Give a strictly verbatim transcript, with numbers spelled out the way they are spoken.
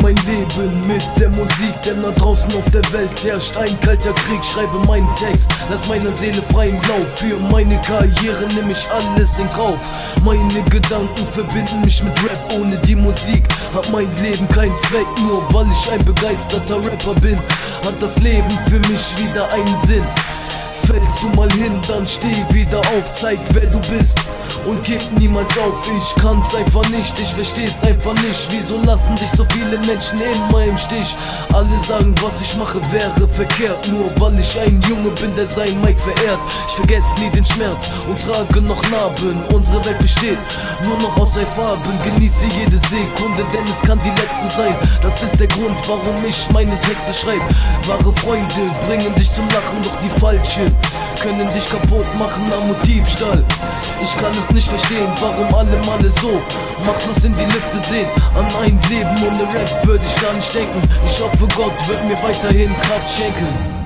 mein Leben mit der Musik, denn da draußen auf der Welt herrscht ein kalter Krieg. Schreibe meinen Text, lass meiner Seele freien Lauf. Für meine Karriere nehm ich alles in Kauf. Meine Gedanken verbinden mich mit Rap. Ohne die Musik hat mein Leben keinen Zweck. Nur weil ich ein begeisterter Rapper bin, hat das Leben für mich wieder einen Sinn. Fällst du mal hin, dann steh wieder auf, zeig wer du bist und gib niemals auf. Ich kann's einfach nicht, ich versteh's einfach nicht. Wieso lassen dich so viele Menschen immer im Stich? Alle sagen, was ich mache wäre verkehrt, nur weil ich ein Junge bin, der sein Mike verehrt. Ich vergesse nie den Schmerz und trage noch Narben. Unsere Welt besteht nur noch aus zwei Farben. Genieße jede Sekunde, denn es kann die letzte sein. Das ist der Grund, warum ich meine Texte schreibe. Wahre Freunde bringen dich zum Lachen, doch die falschen können dich kaputt machen am Diebstahl. Ich kann es nicht verstehen, warum alle Male so machtlos in die Lüfte sehen. An ein Leben ohne Rap würde ich gar nicht denken. Ich hoffe, Gott wird mir weiterhin Kraft schenken.